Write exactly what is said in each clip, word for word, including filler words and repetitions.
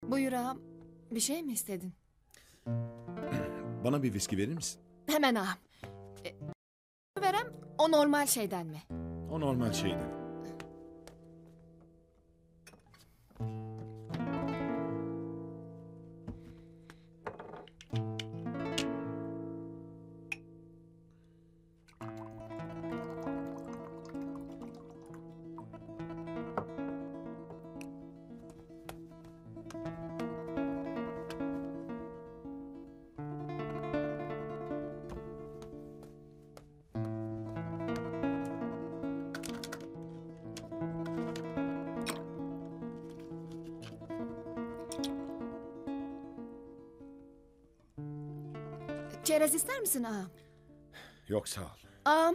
Buyur ağam. Bir şey mi istedin? Bana bir viski verir misin? Hemen ağam. E, verem o normal şeyden mi? O normal şeyden. Çerez ister misin ağam? Yok sağ ol. Ağam.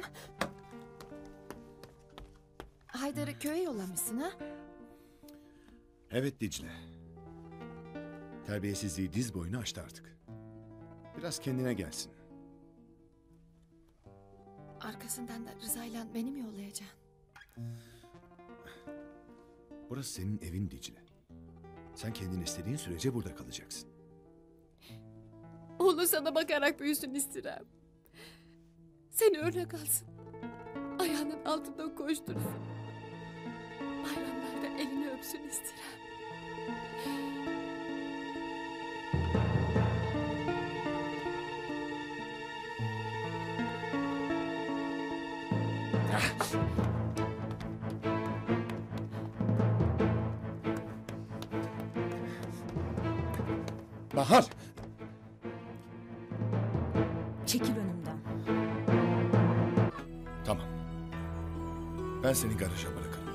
Haydar'ı köye yollamışsın ha? Evet Dicle. Terbiyesizliği diz boyunu aştı artık. Biraz kendine gelsin. Arkasından da Rıza'yla beni mi yollayacaksın? Burası senin evin Dicle. Sen kendin istediğin sürece burada kalacaksın. Oğlu sana bakarak büyüsün istirem. Seni öyle kalsın. Ayağının altında koştursun. Bayramlarda elini öpsün istirem. Bahar! Çekil önümden. Tamam. Ben seni garaja bırakırım.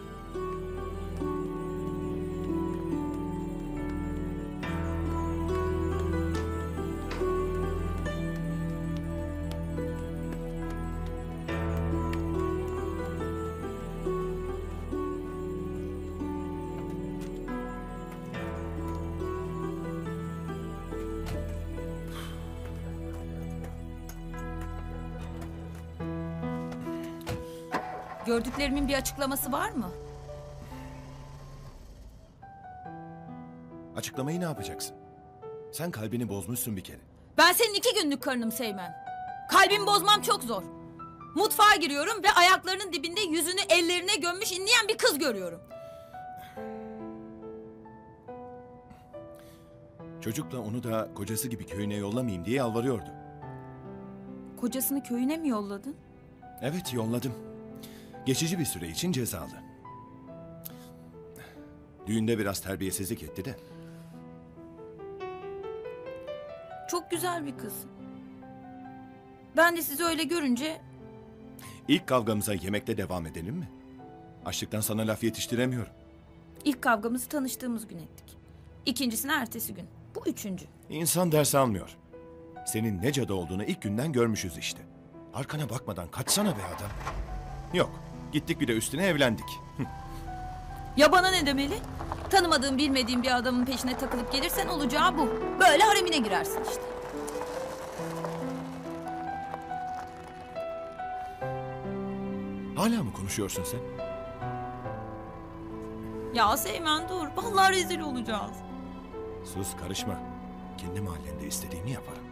Gördüklerimin bir açıklaması var mı? Açıklamayı ne yapacaksın? Sen kalbini bozmuşsun bir kere. Ben senin iki günlük karınım Seymen. Kalbimi bozmam çok zor. Mutfağa giriyorum ve ayaklarının dibinde yüzünü ellerine gömmüş inleyen bir kız görüyorum. Çocukla onu da kocası gibi köyüne yollamayayım diye yalvarıyordu. Kocasını köyüne mi yolladın? Evet yolladım. Geçici bir süre için cezalı. Düğünde biraz terbiyesizlik etti de. Çok güzel bir kız. Ben de sizi öyle görünce... İlk kavgamıza yemekte devam edelim mi? Açlıktan sana laf yetiştiremiyorum. ilk kavgamızı tanıştığımız gün ettik. İkincisini ertesi gün. Bu üçüncü. İnsan ders almıyor. Senin ne cadı olduğunu ilk günden görmüşüz işte. Arkana bakmadan kaçsana be adam. Yok, gittik bir de üstüne evlendik. Ya bana ne demeli? Tanımadığın bilmediğin bir adamın peşine takılıp gelirsen olacağı bu. Böyle haremine girersin işte. Hala mı konuşuyorsun sen? Ya Seymen dur. Vallahi rezil olacağız. Sus karışma. Kendi mahallende istediğimi yaparım.